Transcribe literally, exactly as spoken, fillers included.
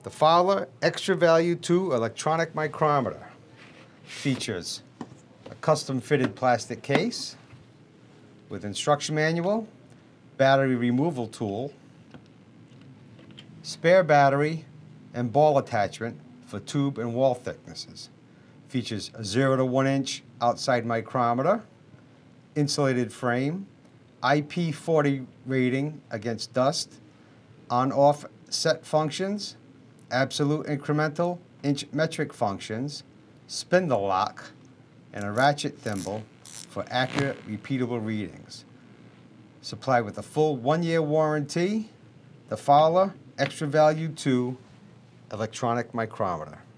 The Fowler Xtra-Value two electronic micrometer features a custom-fitted plastic case with instruction manual, battery removal tool, spare battery, and ball attachment for tube and wall thicknesses. Features a zero to one inch outside micrometer, insulated frame, I P forty rating against dust, on-off set functions, absolute incremental inch metric functions, spindle lock, and a ratchet thimble for accurate, repeatable readings. Supplied with a full one-year warranty, the Fowler Xtra-Value two electronic micrometer.